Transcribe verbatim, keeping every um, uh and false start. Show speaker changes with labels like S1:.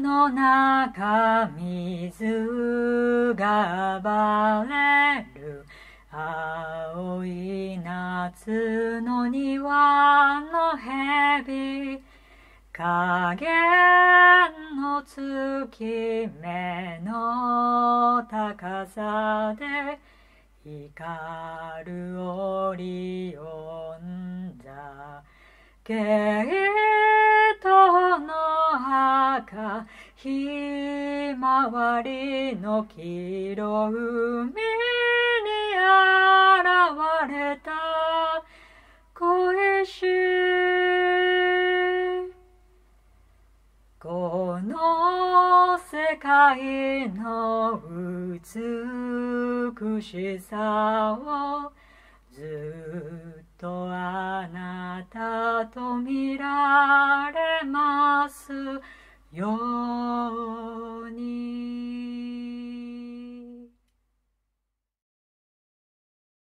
S1: の中水が暴れる青い夏の庭の蛇影の月目の高さで光るオリオン座毛糸の赤ひまわりの黄色海に現れた恋しいこの世界の美しさをずっとあなたと見られますよ